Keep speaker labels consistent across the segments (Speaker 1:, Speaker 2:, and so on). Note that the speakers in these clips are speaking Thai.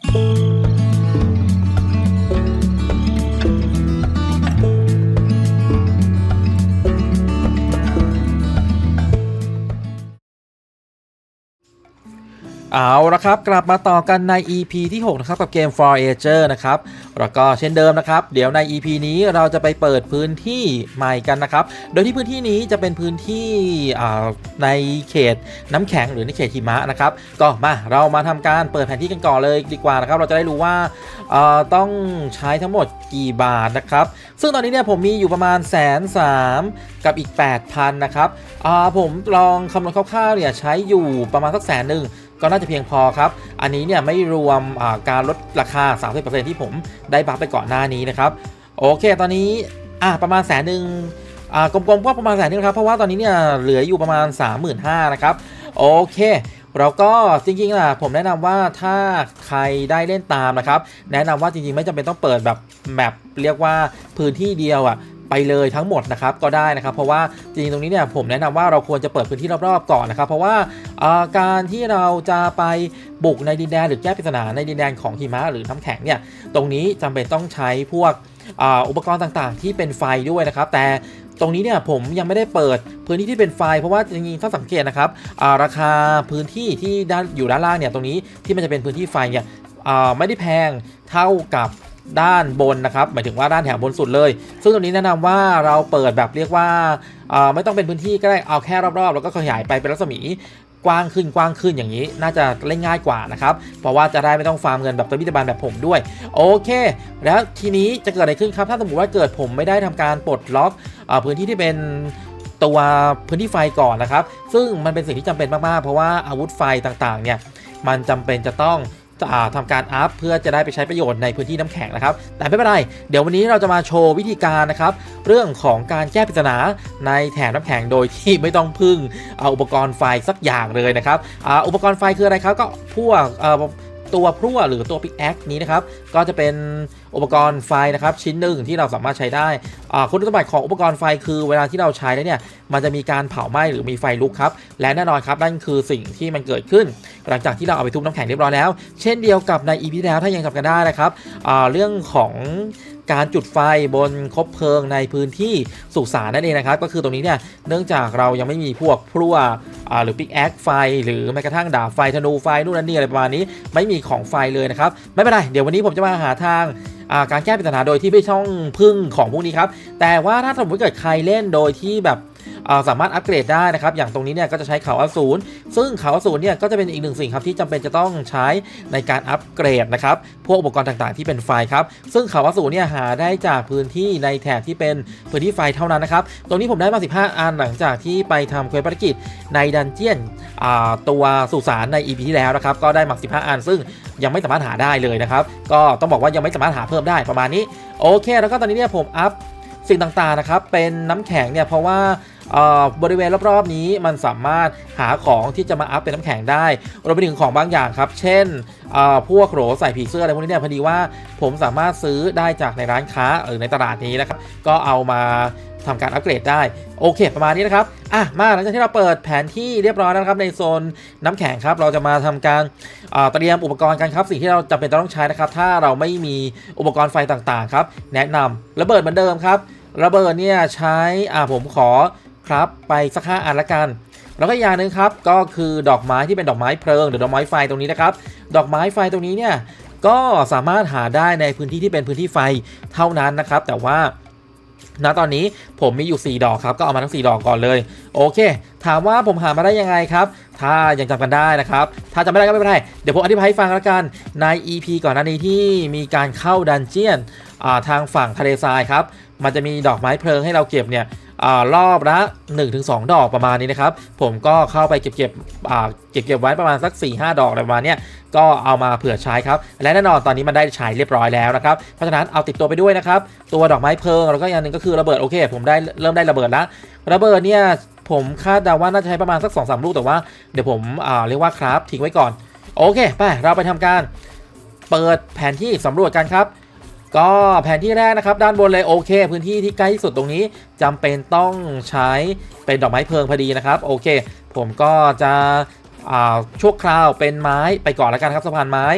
Speaker 1: เอาละครับกลับมาต่อกันใน EP ที่6นะครับกับเกม Forager นะครับแล้วก็เช่นเดิมนะครับเดี๋ยวใน EP นี้เราจะไปเปิดพื้นที่ใหม่กันนะครับโดยที่พื้นที่นี้จะเป็นพื้นที่ในเขตน้ำแข็งหรือในเขตหิมะนะครับก็มาเรามาทำการเปิดแผนที่กันก่อนเลยดีกว่านะครับเราจะได้รู้ว่าต้องใช้ทั้งหมดกี่บาทนะครับซึ่งตอนนี้เนี่ยผมมีอยู่ประมาณ130,000กับอีก 8,000 นะครับผมลองคำนวณคร่าวๆเนี่ยใช้อยู่ประมาณสัก100,000ก็น่าจะเพียงพอครับอันนี้เนี่ยไม่รวมการลดราคา 30% ที่ผมได้บัฟไปก่อนหน้านี้นะครับโอเคตอนนี้ประมาณ100,000กลมๆก็ประมาณ100,000ครับเพราะว่าตอนนี้เนี่ยเหลืออยู่ประมาณ 35,000 นะครับโอเคเราก็จริงๆผมแนะนำว่าถ้าใครได้เล่นตามนะครับแนะนำว่าจริงๆไม่จำเป็นต้องเปิดแบบแมปเรียกว่าพื้นที่เดียวไปเลยทั้งหมดนะครับก็ได้นะครับเพราะว่าจริงๆตรงนี้เนี่ยผมแนะนำว่าเราควรจะเปิดพื้นที่รอบๆก่อนนะครับเพราะว่าการที่เราจะไปบุกในดินแดนหรือแก้ปริศนาในดินแดนของหิมะหรือน้ำแข็งเนี่ยตรงนี้จำเป็นต้องใช้พวกอุปกรณ์ต่างๆที่เป็นไฟด้วยนะครับแต่ตรงนี้เนี่ยผมยังไม่ได้เปิดพื้นที่ที่เป็นไฟเพราะว่าจริงๆถ้าสังเกตนะครับราคาพื้นที่ที่อยู่ด้านล่างเนี่ยตรงนี้ที่มันจะเป็นพื้นที่ไฟเนี่ยไม่ได้แพงเท่ากับด้านบนนะครับหมายถึงว่าด้านแถวบนสุดเลยซึ่งตรงนี้แนะนำว่าเราเปิดแบบเรียกว่าไม่ต้องเป็นพื้นที่ก็ได้เอาแค่รอบๆแล้วก็ขยายไปเป็นรัศมีกว้างขึ้นอย่างนี้น่าจะเล่นง่ายกว่านะครับเพราะว่าจะได้ไม่ต้องฟาร์มเงินแบบตัวพิจารณาแบบผมด้วยโอเคแล้วทีนี้จะเกิดอะไรขึ้นครับถ้าสมมติว่าเกิดผมไม่ได้ทำการปลดล็อกพื้นที่ที่เป็นตัวพื้นที่ไฟก่อนนะครับซึ่งมันเป็นสิ่งที่จำเป็นมากๆเพราะว่าอาวุธไฟต่างๆเนี่ยมันจำเป็นจะต้องทำการอัพเพื่อจะได้ไปใช้ประโยชน์ในพื้นที่น้ำแข็งนะครับแต่ไม่เป็นไรเดี๋ยววันนี้เราจะมาโชว์วิธีการนะครับเรื่องของการแก้ปริศนาในแถบน้ำแข็งโดยที่ไม่ต้องพึ่งอุปกรณ์ไฟสักอย่างเลยนะครับอุปกรณ์ไฟคืออะไรครับก็พวกตัวพลั่วหรือตัวปิกแอคนี้นะครับก็จะเป็นอุปกรณ์ไฟนะครับชิ้นหนึ่งที่เราสามารถใช้ได้คุณสมบัติของอุปกรณ์ไฟคือเวลาที่เราใช้แล้วเนี่ยมันจะมีการเผาไหม้หรือมีไฟลุกครับและแน่นอนครับนั่นคือสิ่งที่มันเกิดขึ้นหลังจากที่เราเอาไปทุบน้ำแข็งเรียบร้อยแล้วเช่นเดียวกับใน EP แล้วถ้ายังจำกันได้นะครับเรื่องของการจุดไฟบนคบเพลิงในพื้นที่สุสานนั่นเองนะครับก็คือตรงนี้เนี่ยเนื่องจากเรายังไม่มีพวกพลั่วหรือปิกแอคไฟหรือแม้กระทั่งดาบไฟธนูไฟนู่นนั่นนี่อะไรประมาณนี้ไม่มีของไฟเลยนะครับไม่เป็นไรเดี๋ยววันนี้ผมจะมาหาทางการแก้ปริศนาโดยที่ไม่ต้องพึ่งของพวกนี้ครับแต่ว่าถ้าสมมติเกิดใครเล่นโดยที่แบบสามารถอัปเกรดได้นะครับอย่างตรงนี้เนี่ยก็จะใช้เขาอสูรซึ่งเขาอสูรเนี่ยก็จะเป็นอีกหนึ่งสิ่งครับที่จำเป็นจะต้องใช้ในการอัปเกรดนะครับพวกอุปกรณ์ต่างๆที่เป็นไฟครับซึ่งเขาอสูรเนี่ยหาได้จากพื้นที่ในแถบที่เป็นพื้นที่ไฟเท่านั้นนะครับตรงนี้ผมได้มา15อันหลังจากที่ไปทำเควสภารกิจในดันเจียนตัวสุสานใน EP ที่แล้วนะครับก็ได้มา15อันซึ่งยังไม่สามารถหาได้เลยนะครับก็ต้องบอกว่ายังไม่สามารถหาเพิ่มได้ประมาณนี้โอเคแล้วก็ตอนนี้เนี่ยผมอัพสิ่งต่างๆนะครับเป็นน้ำแข็งเนี่ยเพราะว่าบริเวณรอบๆนี้มันสามารถหาของที่จะมาอัพเป็นน้ำแข็งได้รวมไปถึงของบางอย่างครับเช่นพวกโหลใส่ผีเสื้ออะไรพวกนี้เนี่ยพอดีว่าผมสามารถซื้อได้จากในร้านค้าหรือในตลาดนี้นะครับก็เอามาทำการอัปเกรดได้โอเคประมาณนี้นะครับมาหลังจากที่เราเปิดแผนที่เรียบร้อยแล้วครับในโซนน้ำแข็งครับเราจะมาทำการเตรียมอุปกรณ์กันครับสิ่งที่เราจำเป็นต้องใช้นะครับถ้าเราไม่มีอุปกรณ์ไฟต่างๆครับแนะนำระเบิดเหมือนเดิมครับระเบิดเนี่ยใช้ผมขอครับไปสัก5อันละกันแล้วก็อย่างหนึ่งครับก็คือดอกไม้ที่เป็นดอกไม้เพลิงหรือดอกไม้ไฟตรงนี้นะครับดอกไม้ไฟตรงนี้เนี่ยก็สามารถหาได้ในพื้นที่ที่เป็นพื้นที่ไฟเท่านั้นนะครับแต่ว่าณตอนนี้ผมมีอยู่4ดอกครับก็เอามาทั้ง4ดอกก่อนเลยโอเคถามว่าผมหามาได้ยังไงครับถ้ายังจำกันได้นะครับถ้าจำไม่ได้ก็ไม่เป็นไรเดี๋ยวผมอธิบายให้ฟังแล้วกันใน EP ก่อนหน้านี้ที่มีการเข้าดันเจียนทางฝั่งทะเลทรายครับมันจะมีดอกไม้เพลิงให้เราเก็บเนี่ยรอบละ 1-2 ดอกประมาณนี้นะครับผมก็เข้าไปเก็บไว้ประมาณสัก 4-5 ดอกอะไรประมาณนี้ก็เอามาเผื่อใช้ครับและแน่นอนตอนนี้มันได้ใช้เรียบร้อยแล้วนะครับเพราะฉะนั้นเอาติดตัวไปด้วยนะครับตัวดอกไม้เพลิงแล้วก็อย่างหนึ่งก็คือระเบิดโอเคผมเริ่มได้ระเบิดแล้วระเบิดเนี่ยผมคาดเดาว่าน่าจะใช้ประมาณสัก 2-3 ลูกแต่ว่าเดี๋ยวผมเรียกว่าคราฟทิ้งไว้ก่อนโอเคไปเราไปทำการเปิดแผนที่สำรวจกันครับก็แผนที่แรกนะครับด้านบนเลยโอเคพื้นที่ที่ใกล้ที่สุดตรงนี้จำเป็นต้องใช้เป็นดอกไม้เพลิงพอดีนะครับโอเคผมก็จะชั่วคราวเป็นไม้ไปก่อนแล้วกันครับสะพานไม้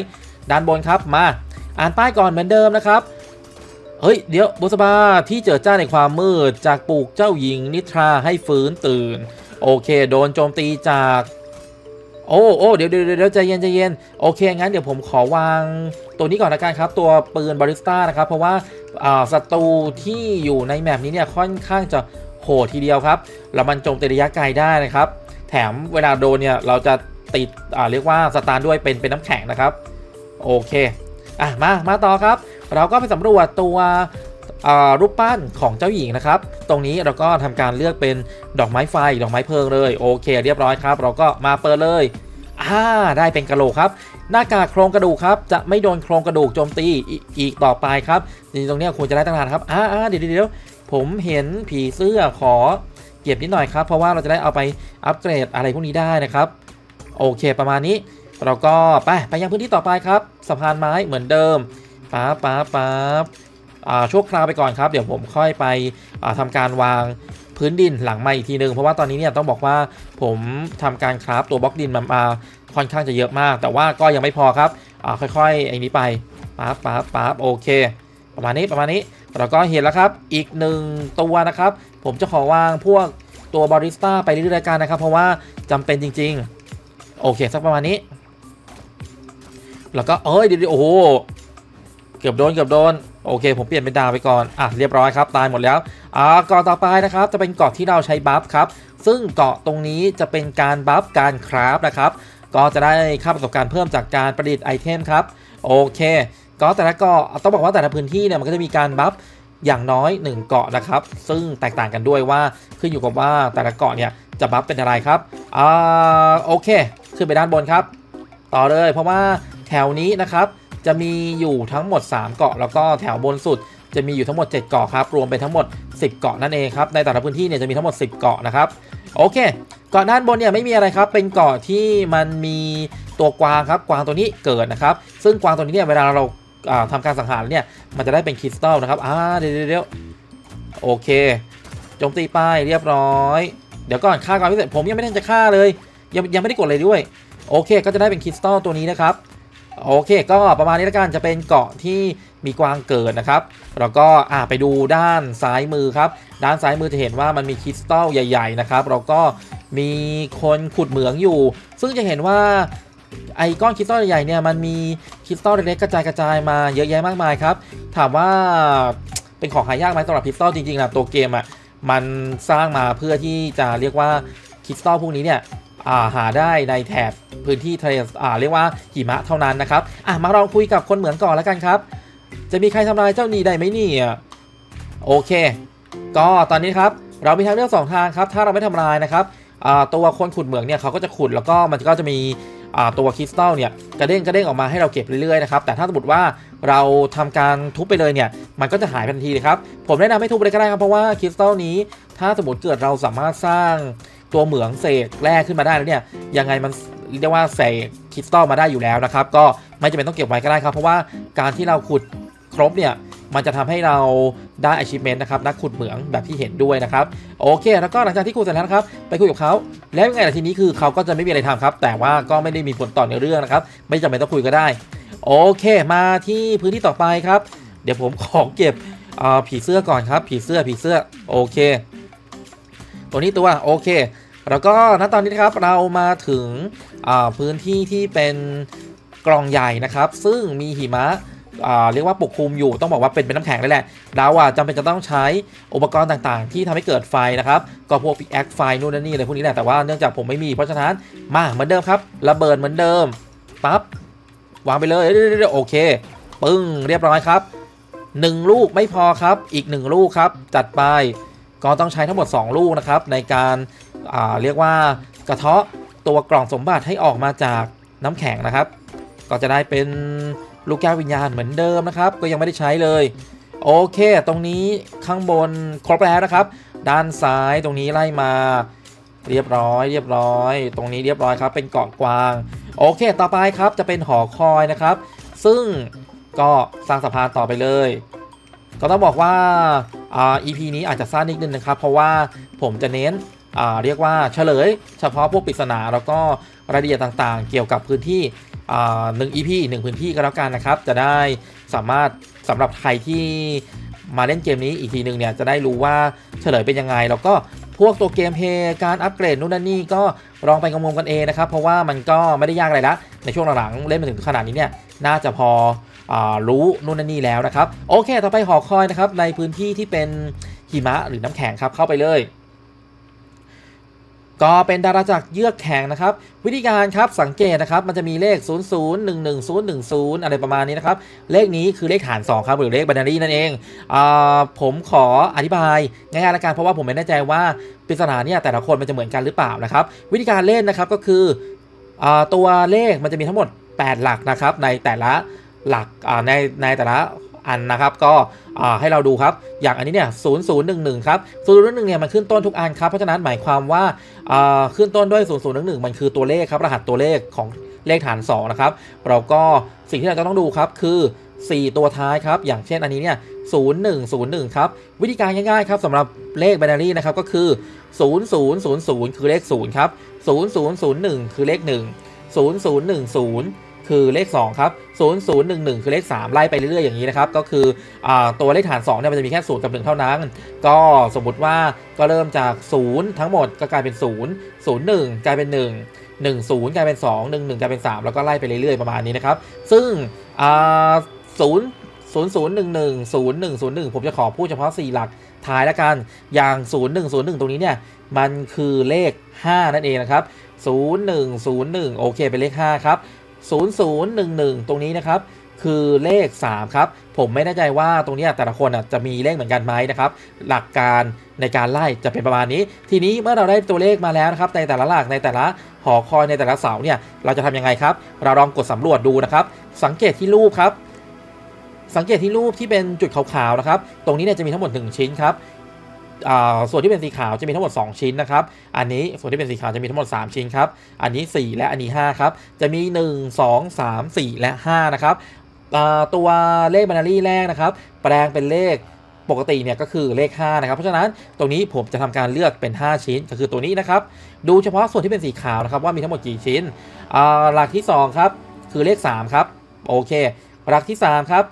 Speaker 1: ด้านบนครับมาอ่านป้ายก่อนเหมือนเดิมนะครับเฮ้ยเดี๋ยวบุษบาที่เจิดจ้าในความมืดจากปลูกเจ้าหญิงนิทราให้ฟื้นตื่นโอเคโดนโจมตีจากโอ้เดี๋ยวใจเย็นโอเคงั้นเดี๋ยวผมขอวางตัวนี้ก่อนละกันครับตัวปืนบาริสต้านะครับเพราะว่าศัตรูที่อยู่ในแมปนี้เนี่ยค่อนข้างจะโหดทีเดียวครับแล้วมันโจมตีระยะไกลได้นะครับแถมเวลาโดนเนี่ยเราจะติดเรียกว่าสตาร์ด้วยเป็นน้ำแข็งนะครับโอเคมาต่อครับเราก็ไปสำรวจตัวรูปปั้นของเจ้าหญิงนะครับตรงนี้เราก็ทำการเลือกเป็นดอกไม้ไฟดอกไม้เพลิงเลยโอเคเรียบร้อยครับเราก็มาเปิดเลยได้เป็นกะโหลกครับหน้ากากโครงกระดูกครับจะไม่โดนโครงกระดูกโจมตีอีกต่อไปครับจริงๆตรงนี้ควรจะได้ตั้งนานครับเดี๋ยวผมเห็นผีเสื้อขอเก็บนิดหน่อยครับเพราะว่าเราจะได้เอาไปอัปเกรดอะไรพวกนี้ได้นะครับโอเคประมาณนี้เราก็ไปยังพื้นที่ต่อไปครับสะพานไม้เหมือนเดิมชั่วคราวไปก่อนครับเดี๋ยวผมค่อยไปทำการวางพื้นดินหลังใหม่อีกทีนึงเพราะว่าตอนนี้เนี่ยต้องบอกว่าผมทำการคราฟตัวบล็อกดินมาค่อนข้างจะเยอะมากแต่ว่าก็ยังไม่พอครับค่อยๆไอ้นี้ไปโอเคประมาณนี้เราก็เห็นแล้วครับอีก1ตัวนะครับผมจะขอวางพวกตัวบาริสต้าไปเรื่อยๆกันนะครับเพราะว่าจำเป็นจริงๆโอเคสักประมาณนี้แล้วก็เดี๋ยวโอ้โหเกือบโดนโอเคผมเปลี่ยนเป็นดาวไปก่อนเรียบร้อยครับตายหมดแล้วเกาะต่อไปนะครับจะเป็นเกาะที่เราใช้บัฟครับซึ่งเกาะตรงนี้จะเป็นการบัฟการคราฟนะครับก็จะได้ค่าประสบการณ์เพิ่มจากการประดิษฐ์ไอเทมครับโอเคก็แต่ละเกาะต้องบอกว่าแต่ละพื้นที่เนี่ยมันก็จะมีการบัฟอย่างน้อย1เกาะนะครับซึ่งแตกต่างกันด้วยว่าขึ้นอยู่กับว่าแต่ละเกาะเนี่ยจะบัฟเป็นอะไรครับโอเคขึ้นไปด้านบนครับต่อเลยเพราะว่าแถวนี้นะครับจะมีอยู่ทั้งหมด3เกาะแล้วก็แถวบนสุดจะมีอยู่ทั้งหมด7เกาะครับรวมเป็นทั้งหมด10เกาะนั่นเองครับในแต่ละพื้นที่เนี่ยจะมีทั้งหมด10เกาะนะครับโอเคเกาะด้านบนเนี่ยไม่มีอะไรครับเป็นเกาะที่มันมีตัวกวางครับกวางตัวนี้เกิดนะครับซึ่งกวางตัวนี้เนี่ยเวลาเราทำการสังหารเนี่ยมันจะได้เป็นคริสตัลนะครับเดี๋ยวโอเคโจมตีไปเรียบร้อยเดี๋ยวก่อนฆ่าก่อนพิเศษผมยังไม่ได้จะฆ่าเลยยังไม่ได้กดเลยด้วยโอเคก็จะได้เป็นคริสตัลตัวนี้นะครับโอเคก็ประมาณนี้แล้วกันจะเป็นเกาะที่มีกวางเกิดนะครับแล้วก็ไปดูด้านซ้ายมือครับด้านซ้ายมือจะเห็นว่ามันมีคริสตัลใหญ่ๆนะครับแล้วก็มีคนขุดเหมืองอยู่ซึ่งจะเห็นว่าไอ้ก้อนคริสตัลใหญ่ๆเนี่ยมันมีคริสตัลเล็กๆกระจายมาเยอะแยะมากมายครับถามว่าเป็นของหายากไหมสำหรับคริสตัลจริงๆนะตัวเกมมันสร้างมาเพื่อที่จะเรียกว่าคริสตัลพวกนี้เนี่ยหาได้ในแถบพื้นที่ทะเลเรียกว่าหิมะเท่านั้นนะครับมาลองคุยกับคนเหมืองก่อนแล้วกันครับจะมีใครทำลายเจ้านี่ได้ไหมนี่โอเคก็ตอนนี้ครับเรามีทางเลือก2ทางครับถ้าเราไม่ทำลายนะครับตัวคนขุดเหมืองเนี่ยเขาก็จะขุดแล้วก็มันก็จะมีตัวคริสตัลเนี่ยกระเด้งออกมาให้เราเก็บเรื่อยๆนะครับแต่ถ้าสมมติว่าเราทำการทุบไปเลยเนี่ยมันก็จะหายทันทีเลยครับผมแนะนำให้ทุบเลยก็ได้ครับเพราะว่าคริสตัลนี้ถ้าสมมติเกิดเราสามารถสร้างตัวเหมืองเสกแร่ขึ้นมาได้แล้วเนี่ยยังไงมันเรียกว่าเสกคริสตัลมาได้อยู่แล้วนะครับก็ไม่จำเป็นต้องเก็บไว้ก็ได้ครับเพราะว่าการที่เราขุดครบเนี่ยมันจะทำให้เราได้ achievement นะครับนักขุดเหมืองแบบที่เห็นด้วยนะครับโอเคแล้วก็หลังจากที่ขุดเสร็จแล้วนะครับไปคุยกับเขาแล้วยังไงล่ะทีนี้คือเขาก็จะไม่มีอะไรทำครับแต่ว่าก็ไม่ได้มีผลต่อในเรื่องนะครับไม่จำเป็นต้องคุยก็ได้โอเคมาที่พื้นที่ต่อไปครับเดี๋ยวผมขอเก็บผีเสื้อก่อนครับผีเสื้อโอเคตัวนี้ตัวโอเคแล้วก็ณตอนนี้นะครับเรามาถึงพื้นที่ที่เป็นกล่องใหญ่นะครับซึ่งมีหิมะเรียกว่าปกคลุมอยู่ต้องบอกว่าเป็นน้ำแข็งเลยแหละเราจำเป็นจะต้องใช้อุปกรณ์ต่างๆที่ทำให้เกิดไฟนะครับก็พวกพิกแอคไฟนู่นนี่อะไรพวกนี้แหละแต่ว่าเนื่องจากผมไม่มีเพราะฉะนั้นมาเหมือนเดิมครับระเบิดเหมือนเดิมปั๊บวางไปเลยโอเคปึ้งเรียบร้อยครับ1ลูกไม่พอครับอีก1ลูกครับจัดไปก็ต้องใช้ทั้งหมด2ลูกนะครับในการเรียกว่ากระเทาะตัวกล่องสมบัติให้ออกมาจากน้ำแข็งนะครับก็จะได้เป็นลูกแก้ววิญญาณเหมือนเดิมนะครับก็ยังไม่ได้ใช้เลยโอเคตรงนี้ข้างบนครบแล้วนะครับด้านซ้ายตรงนี้ไล่มาเรียบร้อยตรงนี้เรียบร้อยครับเป็นเกาะกวางโอเคต่อไปครับจะเป็นหอคอยนะครับซึ่งก็สร้างสะพานต่อไปเลยก็ต้องบอกว่าEP นี้อาจจะสั้นนิดนึงนะครับเพราะว่าผมจะเน้นเรียกว่าเฉลยเฉพาะพวกปริศนาแล้วก็รายละเอียดต่างๆเกี่ยวกับพื้นที่ 1 EP 1พื้นที่ก็แล้วกันนะครับจะได้สามารถสำหรับใครที่มาเล่นเกมนี้อีกทีหนึ่งเนี่ยจะได้รู้ว่าเฉลยเป็นยังไงแล้วก็พวกตัวเกมเพลย์การอัปเกรดนู่นนั่นนี่ก็ลองไปงมกันเองนะครับเพราะว่ามันก็ไม่ได้ยากอะไรละในช่วงหลังๆเล่นมาถึงขนาดนี้เนี่ยน่าจะพอรู้นู่นนั่นนี่แล้วนะครับโอเคต่อไปหอคอยนะครับในพื้นที่ที่เป็นหิมะหรือน้ำแข็งครับเข้าไปเลยก็เป็นดาราจักรเยือกแข็งนะครับวิธีการครับสังเกตนะครับมันจะมีเลข 0 0 1 1 0 1 0 อะไรประมาณนี้นะครับเลขนี้คือเลขฐาน2ครับหรือเลข binary นั่นเองผมขออธิบายง่ายๆละกันเพราะว่าผมไม่แน่ใจว่าปริศนาเนี่ยแต่ละคนมันจะเหมือนกันหรือเปล่านะครับวิธีการเล่นนะครับก็คือตัวเลขมันจะมีทั้งหมด8หลักนะครับในแต่ละหลักในแต่ละอันนะครับก็ให้เราดูครับอย่างอันนี้เนี่ย0011ครับ0011เนี่ยมันขึ้นต้นทุกอันครับเพราะฉะนั้นหมายความว่าขึ้นต้นด้วย0011มันคือตัวเลขครับรหัสตัวเลขของเลขฐาน2นะครับเราก็สิ่งที่เราจะต้องดูครับคือ4ตัวท้ายครับอย่างเช่นอันนี้เนี่ย0101ครับวิธีการง่ายๆครับสำหรับเลข binary นะครับก็คือ0000คือเลข0ครับ0001คือเลข1 0010คือเลข2ครับ0011คือเลข3ไล่ไปเรื่อยๆอย่างนี้นะครับก็คือตัวเลขฐาน2เนี่ยมันจะมีแค่0กับ1เท่านั้นก็สมมุติว่าก็เริ่มจาก0ทั้งหมดก็กลายเป็น0 01กลายเป็น1 10กลายเป็น2 11กลายเป็น3แล้วก็ไล่ไปเรื่อยๆประมาณนี้นะครับซึ่ง0011010101ผมจะขอพูดเฉพาะ4หลักท้ายละกันอย่าง0101ตรงนี้เนี่ยมันคือเลข5นั่นเองนะครับ0101โอเคเป็นเลข5ครับ0011ตรงนี้นะครับคือเลข3ครับผมไม่แน่ใจว่าตรงนี้แต่ละคนจะมีเลขเหมือนกันไหมนะครับหลักการในการไล่จะเป็นประมาณนี้ทีนี้เมื่อเราได้ตัวเลขมาแล้วนะครับในแต่ละหลักในแต่ละหอคอยในแต่ละเสาเนี่ยเราจะทำยังไงครับเราลองกดสำรวจดูนะครับสังเกตที่รูปครับสังเกตที่รูปที่เป็นจุดขาวๆนะครับตรงนี้เนี่ยจะมีทั้งหมด1ชิ้นครับส่วนที่เป็นสีขาวจะมีทั้งหมด2ชิ้นนะครับอันนี้ส่วนที่เป็นสีขาวจะมีทั้งหมด3ชิ้นครับอันนี้4และอันนี้5ครับจะมี1 2 3 4และ5นะครับตัวเลข binary แรกนะครับแปลงเป็นเลขปกติเนี่ยก็คือเลข5นะครับเพราะฉะนั้นตรงนี้ผมจะทำการเลือกเป็น5ชิ้นก็คือตัวนี้นะครับดูเฉพาะส่วนที่เป็นสีขาวนะครับว่ามีทั้งหมดกี่ชิ้นหลักที่2ครับคือเลข3ครับโอเคหลักที่3ครับ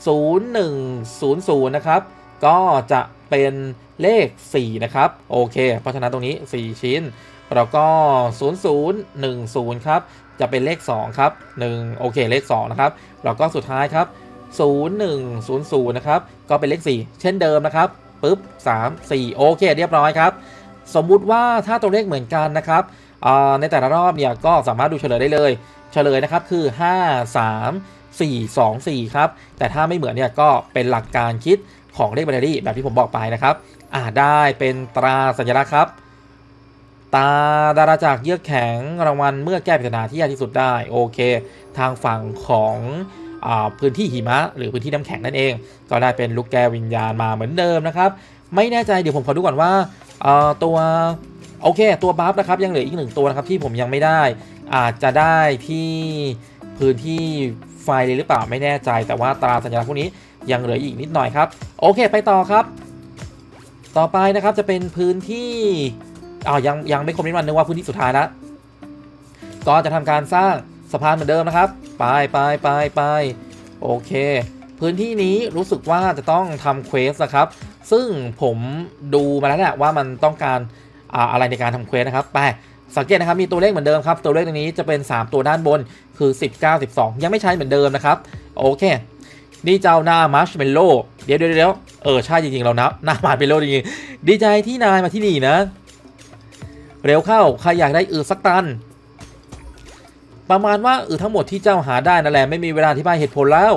Speaker 1: 0100นะครับก็จะเป็นเลข4นะครับโอเคเพราะฉะนั้นตรงนี้4ชิ้นแล้วก็0010ครับจะเป็นเลข2ครับ1โอเคเลข2นะครับแล้วก็สุดท้ายครับ0100นะครับก็เป็นเลข4เช่นเดิมนะครับปึ๊บ3 4โอเคเรียบร้อยครับสมมุติว่าถ้าตัวเลขเหมือนกันนะครับในแต่ละรอบเนี่ยก็สามารถดูเฉลยได้เลยเฉลยนะครับคือ5 3 4 2 4ครับแต่ถ้าไม่เหมือนเนี่ยก็เป็นหลักการคิดของเลข binary แบบที่ผมบอกไปนะครับได้เป็นตราสัญลักษณ์ครับตาดาราจักรเยือกแข็งรางวัลเมื่อแก้ปริศนาที่ยากที่สุดได้โอเคทางฝั่งของพื้นที่หิมะหรือพื้นที่น้ำแข็งนั่นเองก็ได้เป็นลูกแก้ววิญญาณมาเหมือนเดิมนะครับไม่แน่ใจเดี๋ยวผมขอดูก่อนว่าตัวโอเคตัวบัฟนะครับยังเหลืออีก1ตัวนะครับที่ผมยังไม่ได้อาจจะได้ที่พื้นที่ไฟเลยหรือเปล่าไม่แน่ใจแต่ว่าตราสัญลักษณ์พวกนี้ยังเหลืออีกนิดหน่อยครับโอเคไปต่อครับต่อไปนะครับจะเป็นพื้นที่ยังไม่ครบนิดวันนึกว่าพื้นที่สุดท้ายแล้วก็จะทำการสร้างสะพานเหมือนเดิมนะครับไปโอเคพื้นที่นี้รู้สึกว่าจะต้องทำเควสนะครับซึ่งผมดูมาแล้วแหละว่ามันต้องการอะไรในการทำเควสนะครับไปสังเกตนะครับมีตัวเลขเหมือนเดิมครับตัวเลขตรงนี้จะเป็น3ตัวด้านบนคือ19 12ยังไม่ใช้เหมือนเดิมนะครับโอเคนี่เจ้าหน้ามาร์ชเมลโล่เดี๋ยวใช่จริงๆเรานะหน้ามาร์ชเมลโล่จริงๆดีใจที่นายมาที่นี่นะเร็วเข้าใครอยากได้สักตันประมาณว่าทั้งหมดที่เจ้าหาได้นั่นแหละไม่มีเวลาอธิบายเหตุผลแล้ว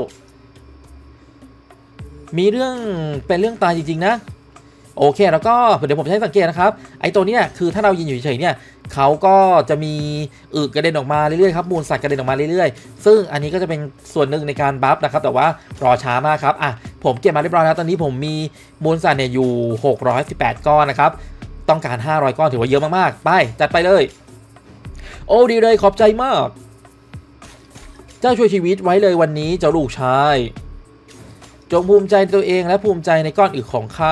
Speaker 1: มีเรื่องเป็นเรื่องตายจริงๆนะโอเคแล้วก็เดี๋ยวผมจะให้สังเกตนะครับไอ้ตัวนี้คือถ้าเรายืนอยู่เฉยๆเนี่ยเขาก็จะมีกระเด็นออกมาเรื่อยๆครับมูลสัตว์กระเด็นออกมาเรื่อยๆซึ่งอันนี้ก็จะเป็นส่วนหนึ่งในการบัฟนะครับแต่ว่ารอช้ามากครับผมเก็บมาเรียบร้อยแล้วตอนนี้ผมมีมูลสัตว์เนี่ยอยู่618ก้อนนะครับต้องการ500ก้อนถือว่าเยอะมากๆไปจัดไปเลยโอ้ดีเลยขอบใจมากเจ้าช่วยชีวิตไว้เลยวันนี้เจ้าลูกชายจงภูมิใจในตัวเองและภูมิใจในก้อนอึของข้า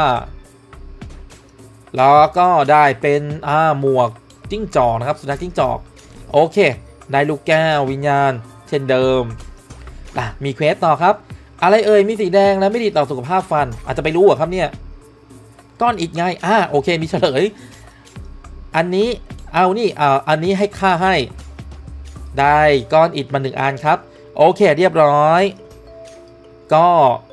Speaker 1: แล้วก็ได้เป็นหมวกจิ้งจอกนะครับสุนัขจิ้งจอกโอเคได้ลูกแก้ววิญญาณเทช่นเดิมมีเควสต่อครับอะไรเอ่ยมีสีแดงและไม่ดีต่อสุขภาพฟันอาจจะไปรู้เหรอครับเนี่ยก้อนอิฐไงโอเคมีเฉลยอันนี้เอานี่อันนี้ให้ค่าให้ได้ก้อนอิฐมา1อันครับโอเคเรียบร้อยก็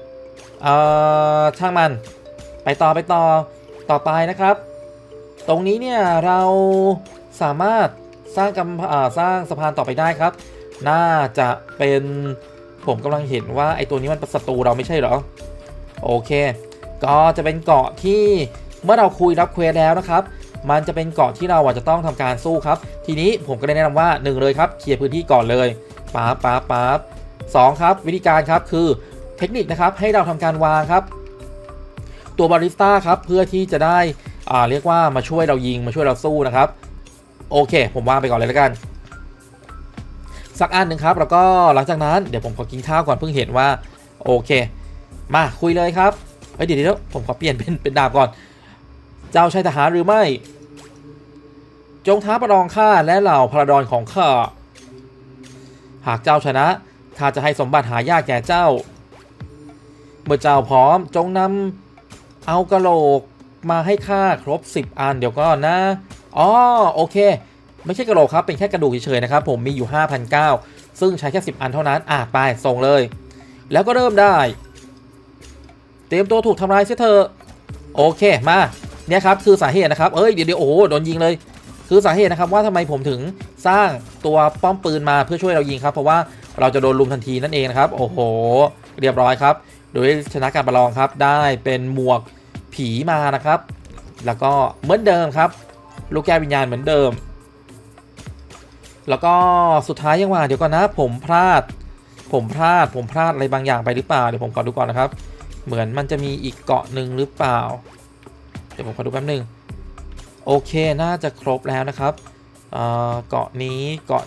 Speaker 1: ช่างมันไปต่อไปนะครับตรงนี้เนี่ยเราสามารถสร้างสะพานต่อไปได้ครับน่าจะเป็นผมกำลังเห็นว่าไอตัวนี้มันเป็นศัตรูเราไม่ใช่เหรอโอเคก็จะเป็นเกาะที่เมื่อเราคุยรับเควสแล้วนะครับมันจะเป็นเกาะที่เราจะต้องทำการสู้ครับทีนี้ผมก็เลยแนะนำว่า1เลยครับเคลียร์พื้นที่ก่อนเลยปั๊บ2ครับวิธีการครับคือเทคนิคนะครับให้เราทำการวางครับตัวบาริสต้าครับเพื่อที่จะได้เรียกว่ามาช่วยเรายิงมาช่วยเราสู้นะครับโอเคผมวางไปก่อนเลยแล้วกันสักอันหนึ่งครับแล้วก็หลังจากนั้นเดี๋ยวผมขอกินข้าวก่อนเพิ่งเห็นว่าโอเคมาคุยเลยครับเดี๋ยวผมขอเปลี่ยนเป็นดาบก่อนเจ้าใช่ทหารหรือไม่จงท้าประลองข้าและเหล่าพลดรของข้าหากเจ้าชนะข้าจะให้สมบัติหายากแก่เจ้าเมื่อเจ้าพร้อมจงนำเอากะโหลกมาให้ข้าครบ10อันเดี๋ยวก่อนนะโอเคไม่ใช่กะโหลกครับเป็นแค่กระดูกเฉยๆนะครับผมมีอยู่ 5,900 ซึ่งใช้แค่10อันเท่านั้นไปส่งเลยแล้วก็เริ่มได้เตรียมตัวถูกทำลายเสียเถอะโอเคมาเนี่ยครับคือสาเหตุนะครับเดี๋ยวโอ้โหโดนยิงเลยคือสาเหตุนะครับว่าทำไมผมถึงสร้างตัวป้อมปืนมาเพื่อช่วยเรายิงครับเพราะว่าเราจะโดนลุมทันทีนั่นเองนะครับโอ้โหเรียบร้อยครับโดยชนะการประลองครับได้เป็นหมวกผีมานะครับแล้วก็เหมือนเดิมครับลูกแก้ววิญญาณเหมือนเดิมแล้วก็สุดท้ายยังว่าเดี๋ยวก่อนนะผมพลาดอะไรบางอย่างไปหรือเปล่าเดี๋ยวผมขอดูก่อนนะครับเหมือนมันจะมีอีกเกาะหนึ่งหรือเปล่าเดี๋ยวผมขอดูแป๊บนึงโอเคน่าจะครบแล้วนะครับเกาะนี้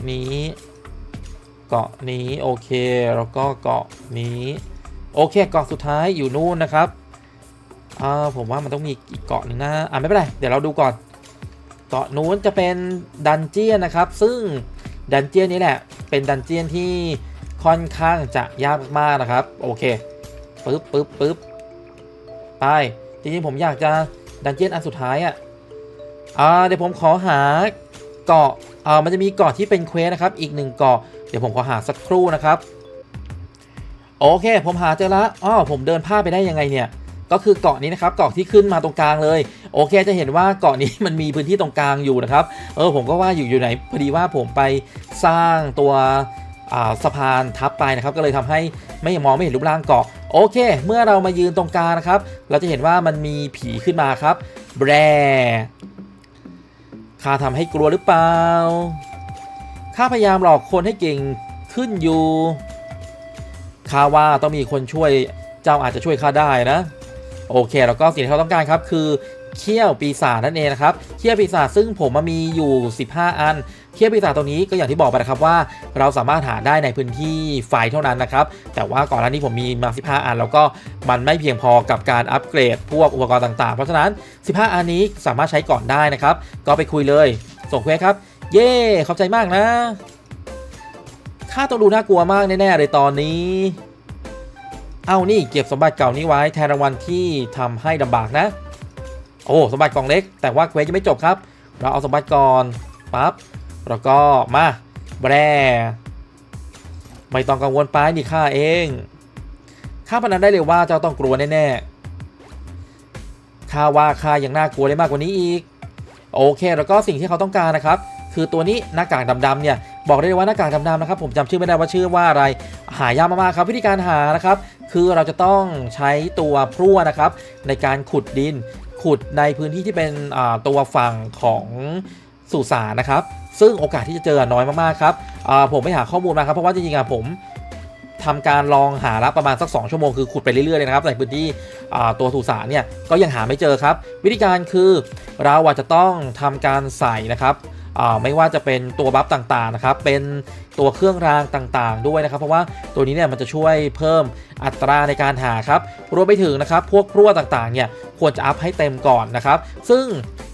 Speaker 1: โอเคแล้วก็เกาะนี้โอเคเกาะสุดท้ายอยู่นู่นนะครับผมว่ามันต้องมีอีกเกาะหนึ่งนะไม่เป็นไรเดี๋ยวเราดูก่อนเกาะนู้นจะเป็นดันเจียนนะครับซึ่งดันเจียนนี้แหละเป็นดันเจียนที่ค่อนข้างจะยากมากนะครับโอเคปึ๊บไปจริงๆผมอยากจะดันเจียนอันสุดท้ายเดี๋ยวผมขอหาเกาะมันจะมีเกาะที่เป็นเควสนะครับอีก1เกาะเดี๋ยวผมขอหาสักครู่นะครับโอเคผมหาเจอแล้วผมเดินพลาดไปได้ยังไงเนี่ยก็คือเกาะนี้นะครับเกาะที่ขึ้นมาตรงกลางเลยโอเคจะเห็นว่าเกาะนี้มันมีพื้นที่ตรงกลางอยู่นะครับผมก็ว่าอยู่ไหนพอดีว่าผมไปสร้างตัวสะพานทับไปนะครับก็เลยทำให้ไม่มองไม่เห็นรูปร่างเกาะโอเคเมื่อเรามายืนตรงกลางนะครับเราจะเห็นว่ามันมีผีขึ้นมาครับแบร์ข้าทำให้กลัวหรือเปล่าข้าพยายามหลอกคนให้เก่งขึ้นอยู่ข้าว่าต้องมีคนช่วยเจ้าอาจจะช่วยข้าได้นะโอเคแล้วก็สิ่งที่เขาต้องการครับคือเขี้ยวปีศาจนั่นเองนะครับเขี้ยวปีศาจซึ่งผมมีอยู่15อันเขี้ยวปีศาจตรงนี้ก็อย่างที่บอกไปนะครับว่าเราสามารถหาได้ในพื้นที่ไฟเท่านั้นนะครับแต่ว่าก่อนหน้านี้ผมมีมา15อันแล้วก็มันไม่เพียงพอกับการอัปเกรดพวกอุปกรณ์ต่างๆเพราะฉะนั้น15อันนี้สามารถใช้ก่อนได้นะครับก็ไปคุยเลยส่งเควสครับเย้ขอบใจมากนะข้าต้องดูน่ากลัวมากแน่ๆเลยตอนนี้นี่เก็บสมบัติเก่านี้ไว้แทนรางวัลที่ทำให้ลำบากนะโอ้สมบัติกล่องเล็กแต่ว่าเควสยังไม่จบครับเราเอาสมบัติก่อนปั๊บแล้วก็มาแบร์ไม่ต้องกังวลไปนี่ข้าเองข้าพนันได้เลยว่าเจ้าต้องกลัวแน่ๆข้าว่าข้ายังน่ากลัวได้มากกว่านี้อีกโอเคแล้วก็สิ่งที่เขาต้องการนะครับคือตัวนี้หน้ากากดำๆเนี่ยบอกได้เลยว่าหน้ากากดำๆนะครับผมจำชื่อไม่ได้ว่าชื่อว่าอะไรหายากมากๆครับวิธีการหานะครับคือเราจะต้องใช้ตัวพลั่วนะครับในการขุดดินขุดในพื้นที่ที่เป็นตัวฝั่งของสุสานนะครับซึ่งโอกาสที่จะเจอน้อยมากๆครับผมไม่หาข้อมูลมาครับเพราะว่าจริงๆผมทำการลองหาละประมาณสัก2ชั่วโมงคือขุดไปเรื่อยๆเลยนะครับในพื้นที่ตัวสุสานเนี่ยก็ยังหาไม่เจอครับวิธีการคือเราจะต้องทำการใส่นะครับไม่ว่าจะเป็นตัวบัฟต่างๆนะครับเป็นตัวเครื่องรางต่างๆด้วยนะครับเพราะว่าตัวนี้เนี่ยมันจะช่วยเพิ่มอัตราในการหาครับรวมไปถึงนะครับพวกพลั่วต่างๆเนี่ยควรจะอัพให้เต็มก่อนนะครับซึ่งเคว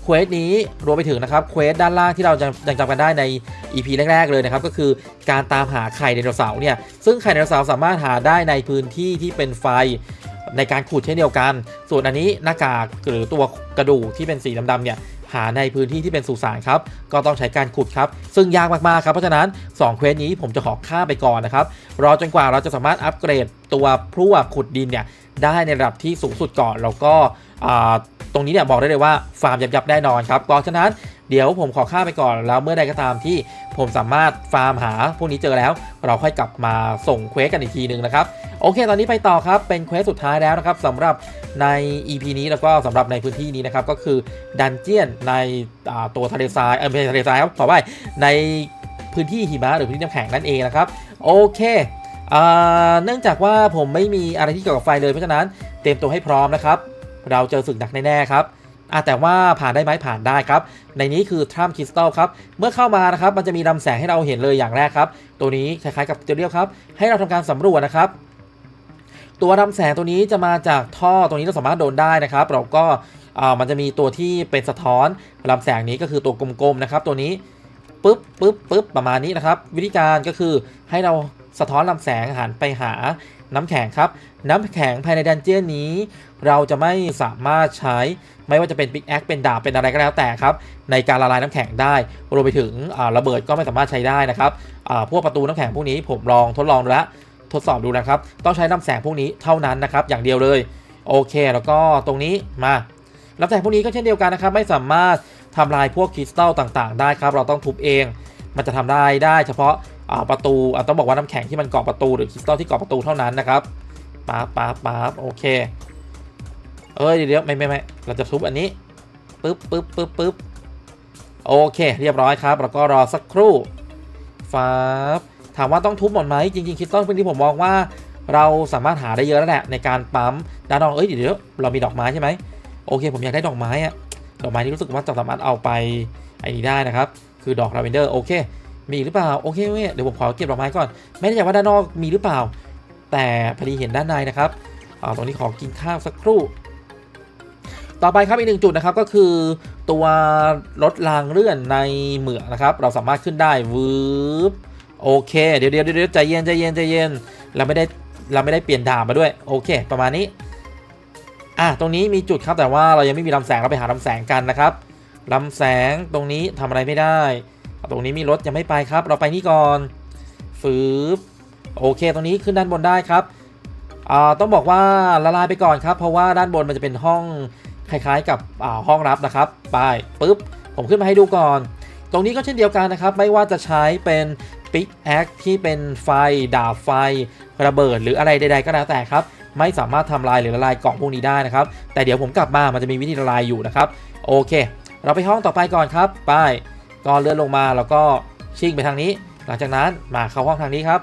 Speaker 1: ควสนี้รวมไปถึงนะครับเควสด้านล่างที่เรายังจำกันได้ใน EP แรกๆเลยนะครับก็คือการตามหาไข่ไดโนเสาร์เนี่ยซึ่งไข่ไดโนเสาร์สามารถหาได้ในพื้นที่ที่เป็นไฟในการขุดเช่นเดียวกันส่วนอันนี้หน้ากากหรือตัวกระดูกที่เป็นสีดำๆเนี่ยหาในพื้นที่ที่เป็นสุสานครับก็ต้องใช้การขุดครับซึ่งยากมากๆครับเพราะฉะนั้น2เควสนี้ผมจะขอข้ามไปก่อนนะครับรอจนกว่าเราจะสามารถอัปเกรดตัวพลั่วขุดดินเนี่ยได้ในระดับที่สูงสุดก่อนแล้วก็ตรงนี้เนี่ยบอกได้เลยว่าฟาร์มยับแน่นอนครับเพราะฉะนั้นเดี๋ยวผมขอข้ามไปก่อนแล้วเมื่อใดก็ตามที่ผมสามารถฟาร์มหาพวกนี้เจอแล้วเราค่อยกลับมาส่งเควสกันอีกทีนึงนะครับโอเคตอนนี้ไปต่อครับเป็นเควสสุดท้ายแล้วนะครับสำหรับใน EP นี้แล้วก็สำหรับในพื้นที่นี้นะครับก็คือดันเจียนในตัวทะเลทรายไม่ใช่ทะเลทรายครับขอไปในพื้นที่หิมะหรือพื้นที่น้ำแข็งนั่นเองนะครับโอเคเนื่องจากว่าผมไม่มีอะไรที่เกี่ยวกับไฟเลยเพราะฉะนั้นเตรียมตัวให้พร้อมนะครับเราเจอศึกหนักแน่ๆครับแต่ว่าผ่านได้ไหมผ่านได้ครับในนี้คือถ้ำคริสตัลครับเมื่อเข้ามานะครับมันจะมีลำแสงให้เราเห็นเลยอย่างแรกครับตัวนี้คล้ายๆกับเจเรียลครับให้เราทำการสำรวจนะครับตัวลำแสงตัวนี้จะมาจากท่อตรงนี้เราสามารถโดนได้นะครับเราก็มันจะมีตัวที่เป็นสะท้อนลำแสงนี้ก็คือตัวกลมๆนะครับตัวนี้ปึ๊บประมาณนี้นะครับวิธีการก็คือให้เราสะท้อนลำแสงหันไปหาน้ำแข็งครับน้ำแข็งภายในดันเจี้ยนนี้เราจะไม่สามารถใช้ไม่ว่าจะเป็นปิกแอคเป็นดาบเป็นอะไรก็แล้วแต่ครับในการละลายน้ำแข็งได้รวมไปถึงระเบิดก็ไม่สามารถใช้ได้นะครับพวกประตูน้ำแข็งพวกนี้ผมลองทดลองแล้วทดสอบดูนะครับต้องใช้ลำแสงพวกนี้เท่านั้นนะครับอย่างเดียวเลยโอเคแล้วก็ตรงนี้มาลำแสงพวกนี้ก็เช่นเดียวกันนะครับไม่สามารถทำลายพวกคริสตัลต่างๆได้ครับเราต้องทุบเองมันจะทำได้เฉพาะประตูต้องบอกว่าน้ำแข็งที่มันเกาะประตูหรือคริสตัลที่เกาะประตูเท่านั้นนะครับป๊าบโอเคเดี๋ยวไม่เราจะทุบอันนี้ปึ๊บโอเคเรียบร้อยครับแล้วก็รอสักครู่ถามว่าต้องทุบหมดไหมจริงๆคริสตัลเป็นที่ผมมองว่าเราสามารถหาได้เยอะแล้วแหละในการปั๊มด้านนอกเดี๋ยวเรามีดอกไม้ใช่ไหมโอเคผมอยากได้ดอกไม้ดอกไม้ที่รู้สึกว่าจะสามารถเอาไปไอ้นี้ได้นะครับคือดอกลาเวนเดอร์โอเคมีหรือเปล่าโอเคเดี๋ยวผมขอเก็บดอกไม้ก่อนไม่แน่ใจว่าด้านนอกมีหรือเปล่าแต่พอดีเห็นด้านในนะครับตรงนี้ขอกินข้าวสักครู่ต่อไปครับอีกหนึ่งจุดนะครับก็คือตัวรถรางเลื่อนในเหมืองนะครับเราสามารถขึ้นได้วืบโอเคเดี๋ยวใจเย็นเราไม่ได้เปลี่ยนดาบมาด้วยโอเคประมาณนี้ตรงนี้มีจุดครับแต่ว่าเรายังไม่มีลำแสงเราไปหาลำแสงกันนะครับลำแสงตรงนี้ทำอะไรไม่ได้ตรงนี้มีรถยังไม่ไปครับเราไปนี่ก่อนโอเคตรงนี้ขึ้นด้านบนได้ครับต้องบอกว่าละลายไปก่อนครับเพราะว่าด้านบนมันจะเป็นห้องคล้ายๆกับห้องรับนะครับไปปึ๊บผมขึ้นมาให้ดูก่อนตรงนี้ก็เช่นเดียวกันนะครับไม่ว่าจะใช้เป็นปิกแอคที่เป็นไฟดาบไฟระเบิดหรืออะไรใดๆก็แล้วแต่ครับไม่สามารถทำลายหรือละลายกล่องพวกนี้ได้นะครับแต่เดี๋ยวผมกลับมามันจะมีวิธีละลายอยู่นะครับโอเคเราไปห้องต่อไปก่อนครับไปก็เลื่อนลงมาแล้วก็ชิ่งไปทางนี้หลังจากนั้นมาเข้าห้องทางนี้ครับ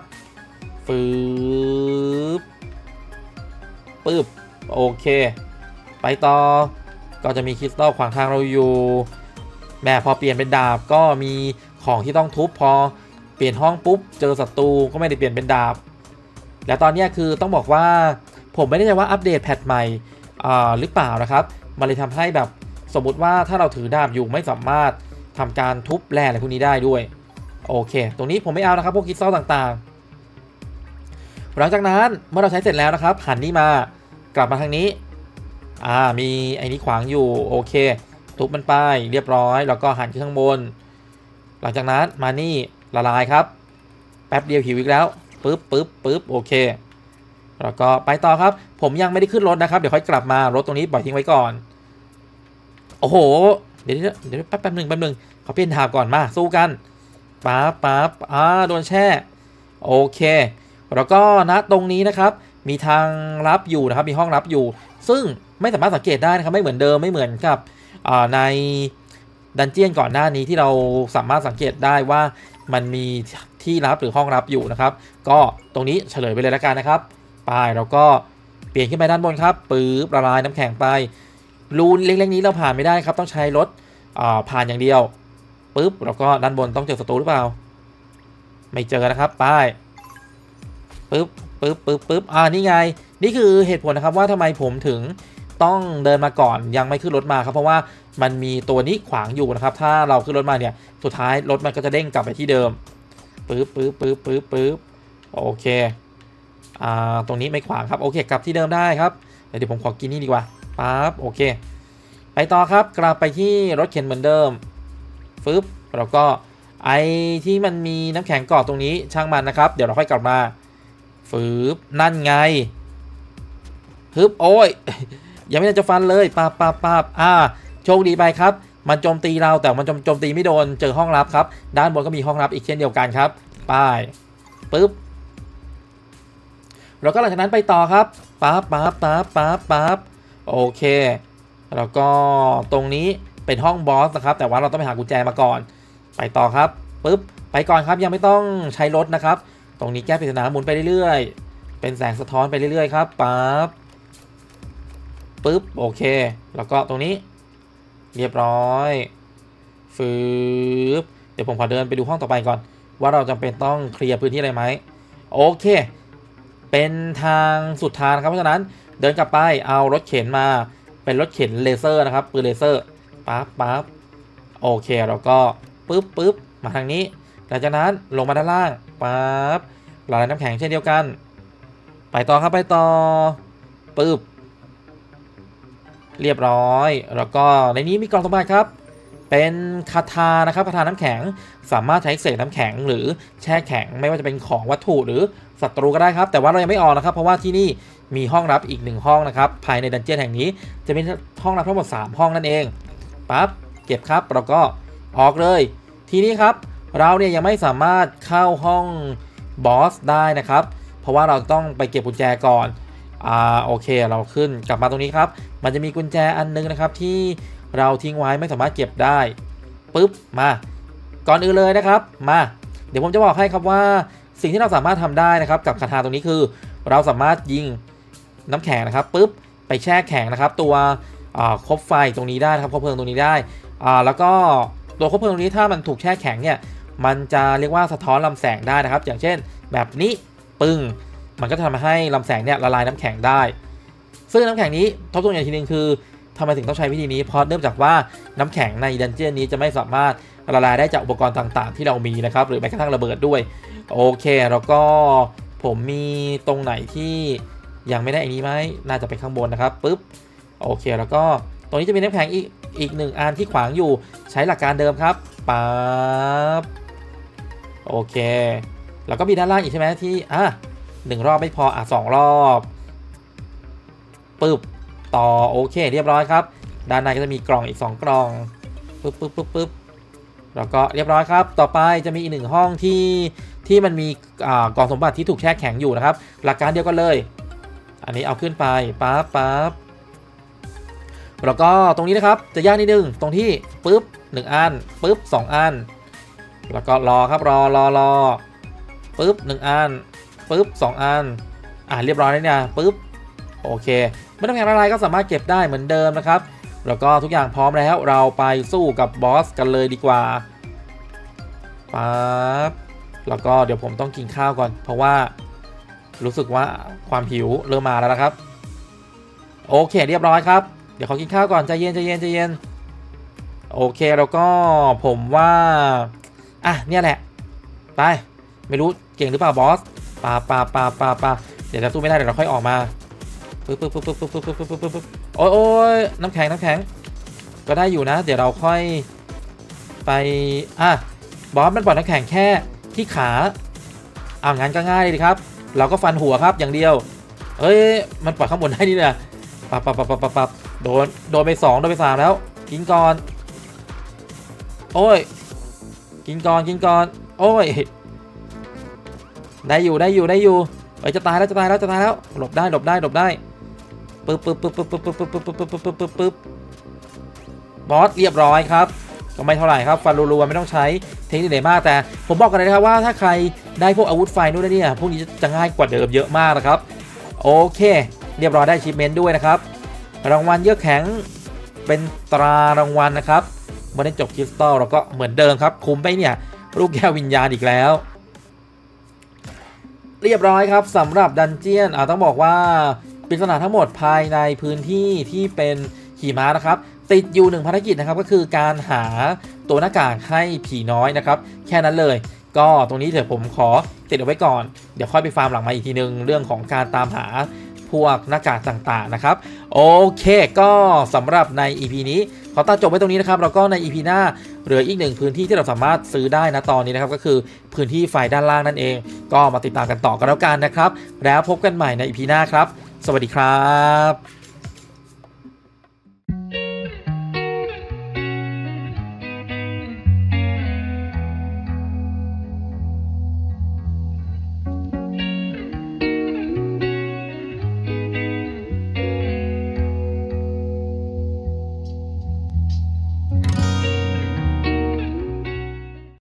Speaker 1: ปึ๊บโอเคไปต่อก็จะมีคริสตัลขวางทางเราอยู่แม่พอเปลี่ยนเป็นดาบก็มีของที่ต้องทุบพอเปลี่ยนห้องปุ๊บเจอศัตรูก็ไม่ได้เปลี่ยนเป็นดาบแล้วตอนนี้คือต้องบอกว่าผมไม่แน่ใจว่าอัปเดตแพทใหม่หรือเปล่านะครับมันเลยทำให้แบบสมมุติว่าถ้าเราถือดาบอยู่ไม่สามารถทำการทุบแร่อะไรพวกนี้ได้ด้วยโอเคตรงนี้ผมไม่เอานะครับพวกคริสตัลต่างๆหลังจากนั้นเมื่อเราใช้เสร็จแล้วนะครับหันนี้มากลับมาทางนี้มีไอ้นี้ขวางอยู่โอเคทุบมันไปเรียบร้อยแล้วก็หันขึ้นข้างบนหลังจากนั้นมานี่ละลายครับแป๊บเดียวหิวอีกแล้วปึ๊บโอเคแล้วก็ไปต่อครับผมยังไม่ได้ขึ้นรถนะครับเดี๋ยวค่อยกลับมารถตรงนี้ปล่อยทิ้งไว้ก่อนโอ้โหเดี๋ยวแป๊บหนึ่งขอเปลี่ยนดาบก่อนมาสู้กันปั๊บโดนแช่โอเคแล้วก็ณตรงนี้นะครับมีทางลับอยู่นะครับมีห้องลับอยู่ซึ่งไม่สามารถสังเกตได้นะครับไม่เหมือนเดิมไม่เหมือนกับในดันเจี้ยนก่อนหน้านี้ที่เราสามารถสังเกตได้ว่ามันมีที่ลับหรือห้องลับอยู่นะครับก็ตรงนี้เฉลยไปเลยแล้วกันนะครับไปเราก็เปลี่ยนขึ้นไปด้านบนครับปึ๊บละลายน้ำแข็งไปรูเล็กๆนี้เราผ่านไม่ได้ครับต้องใช้รถผ่านอย่างเดียวปึ๊บแล้วก็ด้านบนต้องเจอศัตรูหรือเปล่าไม่เจอนะครับไปปึ๊บนี่ไงนี่คือเหตุผลนะครับว่าทำไมผมถึงต้องเดินมาก่อนยังไม่ขึ้นรถมาครับเพราะว่ามันมีตัวนี้ขวางอยู่นะครับถ้าเราขึ้นรถมาเนี่ยสุดท้ายรถมันก็จะเด้งกลับไปที่เดิมปึ๊บโอเคตรงนี้ไม่ขวางครับโอเคกลับที่เดิมได้ครับเดี๋ยวผมขอกินนี่ดีกว่าปั๊บโอเคไปต่อครับกลับไปที่รถเข็นเหมือนเดิมแล้วก็ไอที่มันมีน้ำแข็งเกาะตรงนี้ช่างมันนะครับเดี๋ยวเราค่อยกลับมานั่นไงโอ้ยยังไม่ได้จะฟันเลยปั๊บโชคดีไปครับมันโจมตีเราแต่มันโจมตีไม่โดนเจอห้องลับครับด้านบนก็มีห้องลับอีกเช่นเดียวกันครับปึ๊บแล้วก็หลังจากนั้นไปต่อครับปั๊บโอเคแล้วก็ตรงนี้เป็นห้องบอสนะครับแต่ว่าเราต้องไปหากุญแจมาก่อนไปต่อครับไปก่อนครับยังไม่ต้องใช้รถนะครับตรงนี้แก้ปริศนาหมุนไปเรื่อยๆเป็นแสงสะท้อนไปเรื่อยๆครับปึ๊บโอเคแล้วก็ตรงนี้เรียบร้อยเดี๋ยวผมขอเดินไปดูห้องต่อไปก่อนว่าเราจำเป็นต้องเคลียร์พื้นที่อะไรไหมโอเคเป็นทางสุดทางนะครับเพราะฉะนั้นเดินกลับไปเอารถเข็นมาเป็นรถเข็นเลเซอร์นะครับปืนเลเซอร์ปั๊บโอเคแล้วก็ปึ๊บมาทางนี้หลังจากนั้นลงมาด้านล่างปั๊บละลายน้ำแข็งเช่นเดียวกันไปต่อครับไปต่อปึ๊บเรียบร้อยแล้วก็ในนี้มีกล่องสมบัติครับเป็นคาถานะครับคาถาน้ำแข็งสามารถใช้เสกน้ำแข็งหรือแช่แข็งไม่ว่าจะเป็นของวัตถุหรือศัตรูก็ได้ครับแต่ว่าเรายังไม่ออกนะครับเพราะว่าที่นี่มีห้องลับอีก1ห้องนะครับภายในดันเจี้ยนแห่งนี้จะเป็นห้องลับทั้งหมด3ห้องนั่นเองปั๊บเก็บครับแล้วก็ออกเลยทีนี้ครับเราเนี่ยยังไม่สามารถเข้าห้องบอสได้นะครับเพราะว่าเราต้องไปเก็บกุญแจก่อนโอเคเราขึ้นกลับมาตรงนี้ครับมันจะมีกุญแจอันนึงนะครับที่เราทิ้งไว้ไม่สามารถเก็บได้ปึ๊บมาก่อนอื่นเลยนะครับมาเดี๋ยวผมจะบอกให้ครับว่าสิ่งที่เราสามารถทำได้นะครับกับคาถาตรงนี้คือเราสามารถยิงน้ำแข็งนะครับปึ๊บไปแช่แข็งนะครับตัวคบไฟตรงนี้ได้นะครับคบเพลิงตรงนี้ได้แล้วก็ตัวคบเพลิงตรงนี้ถ้ามันถูกแช่แข็งเนี่ยมันจะเรียกว่าสะท้อนลำแสงได้นะครับอย่างเช่นแบบนี้ปึ้งมันก็ทำให้ลำแสงเนี่ยละลายน้ำแข็งได้ซึ่งน้ำแข็งนี้ทบทวนอย่างทีนึงคือทำไมถึงต้องใช้วิธีนี้เพราะเนื่องจากว่าน้ำแข็งในดันเจี้ยนนี้จะไม่สามารถละลายได้จากอุปกรณ์ต่างๆที่เรามีนะครับหรือแม้กระทั่งระเบิดด้วยโอเคแล้วก็ผมมีตรงไหนที่ยังไม่ได้อันนี้ไหมน่าจะเป็นข้างบนนะครับปึ๊บโอเคแล้วก็ตรงนี้จะมีน้ำแข็งอีก1อันที่ขวางอยู่ใช้หลักการเดิมครับปั๊บโอเคแล้วก็มีด้านล่างอีกใช่ไหมที่1รอบไม่พอ2รอบปึ๊บต่อโอเคเรียบร้อยครับด้านในก็จะมีกล่องอีก2กล่องปึ๊บแล้วก็เรียบร้อยครับต่อไปจะมีอีก1ห้องที่มันมีกล่องสมบัติที่ถูกแช่แข็งอยู่นะครับหลักการเดียวกันเลยอันนี้เอาขึ้นไปปั๊บแล้วก็ตรงนี้นะครับจะยากนิดนึงตรงที่ปึ๊บ1อันปึ๊บ2อันแล้วก็รอครับรอปึ๊บ1อันปึ๊บ2อันเรียบร้อยแล้วเนี่ยปึ๊บโอเคไม่ต้องแข่งอะไรก็สามารถเก็บได้เหมือนเดิมนะครับแล้วก็ทุกอย่างพร้อมแล้วเราไปสู้กับบอสกันเลยดีกว่าปั๊บแล้วก็เดี๋ยวผมต้องกินข้าวก่อนเพราะว่ารู้สึกว่าความหิวเริ่มมาแล้วนะครับโอเคเรียบร้อยครับเดี๋ยวขอกินข้าวก่อนใจเย็นโอเคแล้วก็ผมว่าเนี่ยแหละไปไม่รู้เก่งหรือเปล่าบอสปาเดี๋ยวจะสู้ไม่ได้เดี๋ยวเราค่อยออกมาปึ๊บโอ้ยน้ำแข็งก็ได้อยู่นะเดี๋ยวเราค่อยไปบอสมันปล่อยน้ำแข็งแค่ที่ขางั้นก็ง่ายเลยครับเราก็ฟันหัวครับอย่างเดียวมันปล่อยข้างบนได้นี่นะปับโดนไป2โดนไป3แล้วกินก่อนโอ้ยกินก่อนโอ้ยได้อยู่จะตายแล้วหลบได้ปึ๊บบอสเรียบร้อยครับก็ไม่เท่าไหร่ครับฟันรัวๆไม่ต้องใช้เทคนิคไหนมากแต่ผมบอกกันเลยนะครับว่าถ้าใครได้พวกอาวุธไฟนู่นนี่พวกนี้จะง่ายกว่าเดิมเยอะมากนะครับโอเคเรียบร้อยได้ชิปเมนต์ด้วยนะครับรางวัลเยอะแข็งเป็นตรารางวัลนะครับเมื่อได้จบคริสตัลเราก็เหมือนเดิมครับคุ้มไปเนี่ยลูกแก้ววิญญาณอีกแล้วเรียบร้อยครับสำหรับดันเจียนต้องบอกว่าปริศนาทั้งหมดภายในพื้นที่ที่เป็นขี่ม้านะครับติดอยู่1ภารกิจนะครับก็คือการหาตัวหน้ากากให้ผีน้อยนะครับแค่นั้นเลยก็ตรงนี้เดี๋ยวผมขอติดเอาไว้ก่อนเดี๋ยวค่อยไปฟาร์มหลังมาอีกทีนึงเรื่องของการตามหาพวกหน้ากากต่างๆนะครับโอเคก็สำหรับใน EP นี้ขอตัดจบไว้ตรงนี้นะครับแล้วก็ใน EP หน้าเหลืออีกหนึ่งพื้นที่ที่เราสามารถซื้อได้นะตอนนี้นะครับก็คือพื้นที่ไฟด้านล่างนั่นเองก็มาติดตามกันต่อกันแล้วกันนะครับแล้วพบกันใหม่ใน EP หน้าครับสวัสดีครับ